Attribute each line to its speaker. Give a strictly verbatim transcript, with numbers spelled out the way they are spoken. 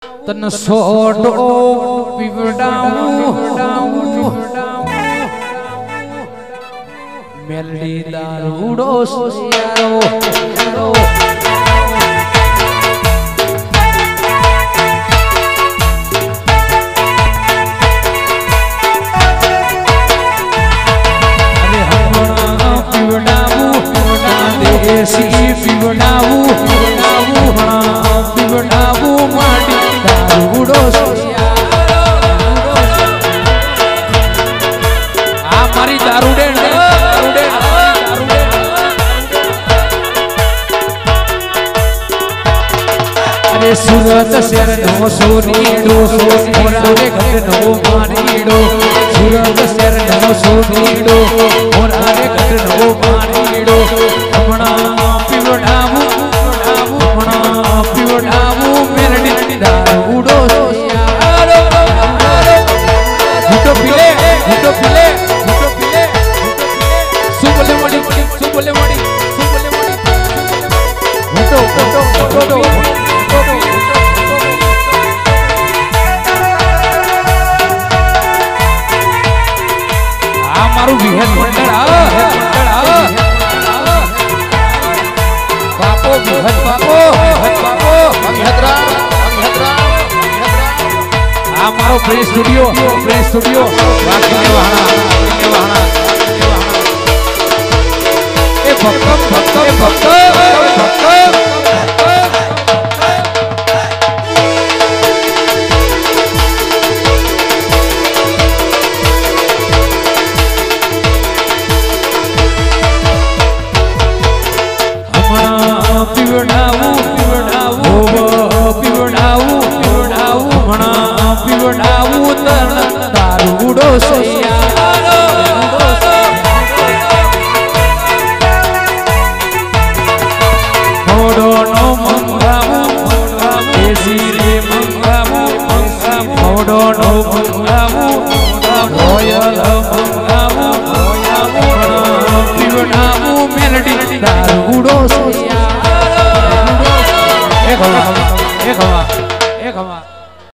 Speaker 1: તને છોટો પીવડાવું મેલડી દારૂડો સોયારો દેશી પીવડાવું પીવડાવું પીવડાવું માડી દારૂડો આ મારી દારૂડે દારૂડે અરે સુરત શહેર નો સોનીડો મોરારે ઘટ નો મારીડો સુરત શહેર નો સોનીડો મોરારે ઘટ નો મારીડો પીવડાવું પીવડાવું પીવડાવું મેલડી દારૂડો સોયારો ઘૂંટો પીલે ઘૂંટો પીલે ઘૂંટો પીલે શું બોલે મડી શું બોલે મડી શું બોલે મડી ઘૂંટો ઘૂંટો ઘૂંટો આ મારું વિહેન મંડળ આ મંડળ આ હજ બાપો હજ બાપો અંગહદરા અંગહદરા આ મારો પ્લે સ્ટુડિયો પ્લે સ્ટુડિયો વાકીને વહાણા વાકીને વહાણા એ ભક્ત ભક્ત ભક્ત